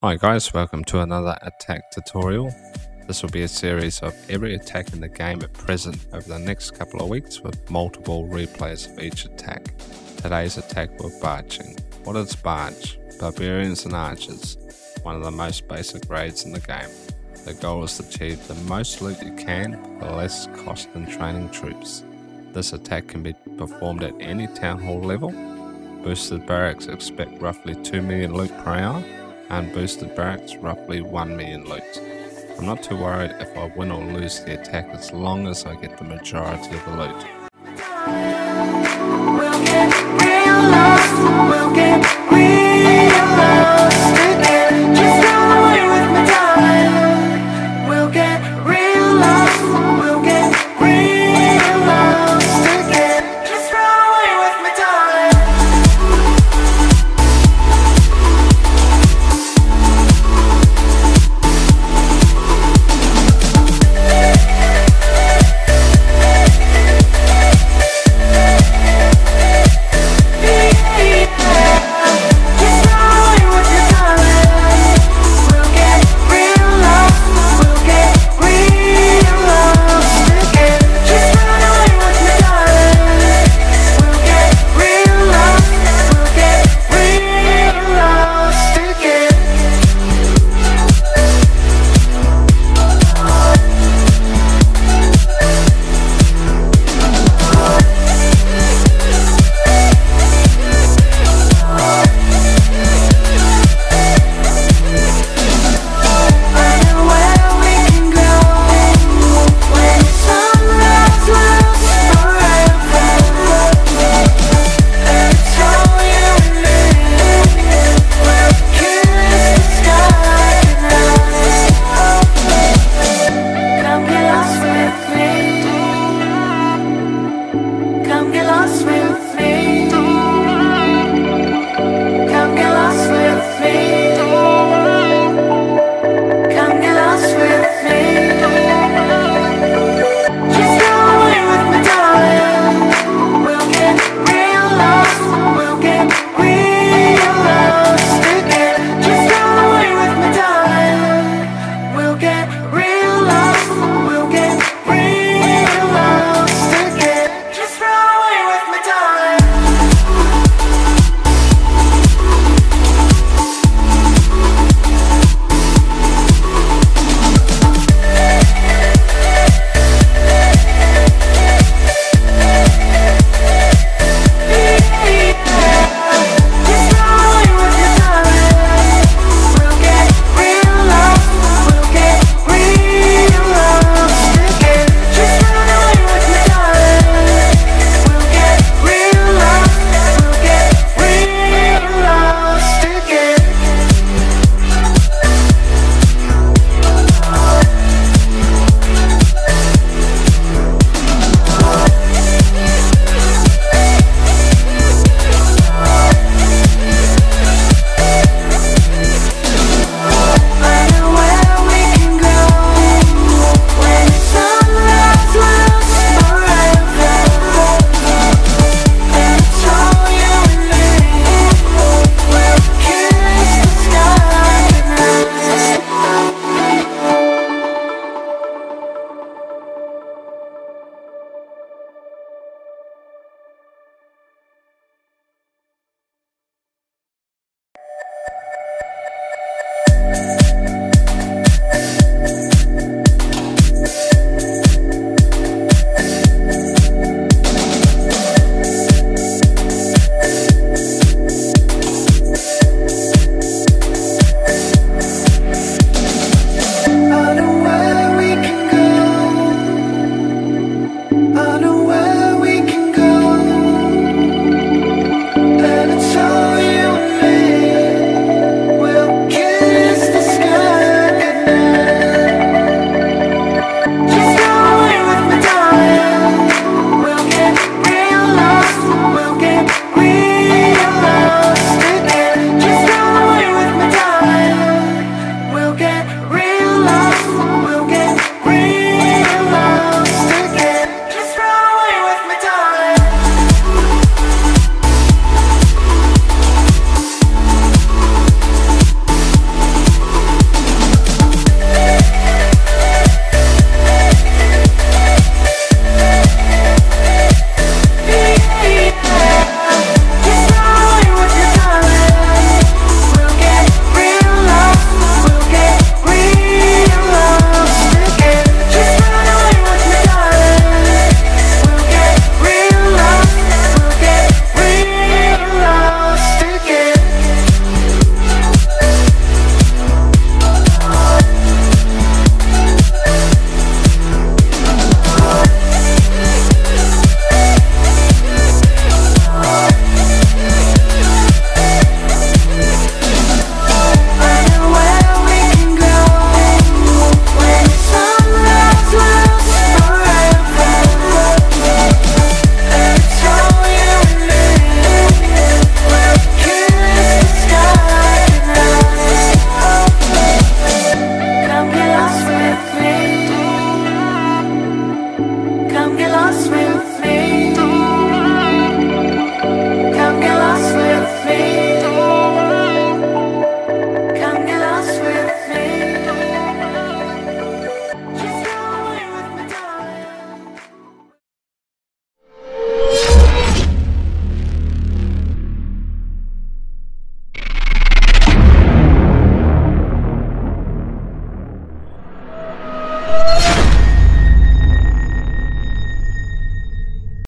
Hi guys, welcome to another attack tutorial. This will be a series of every attack in the game at present over the next couple of weeks with multiple replays of each attack. Today's attack we're barging. What is barge? Barbarians and archers, one of the most basic raids in the game. The goal is to achieve the most loot you can for less cost than training troops. This attack can be performed at any town hall level. Boosted barracks expect roughly 2 million loot per hour. Unboosted barracks roughly 1 million loot. I'm not too worried if I win or lose the attack as long as I get the majority of the loot. We'll get real lost, we'll get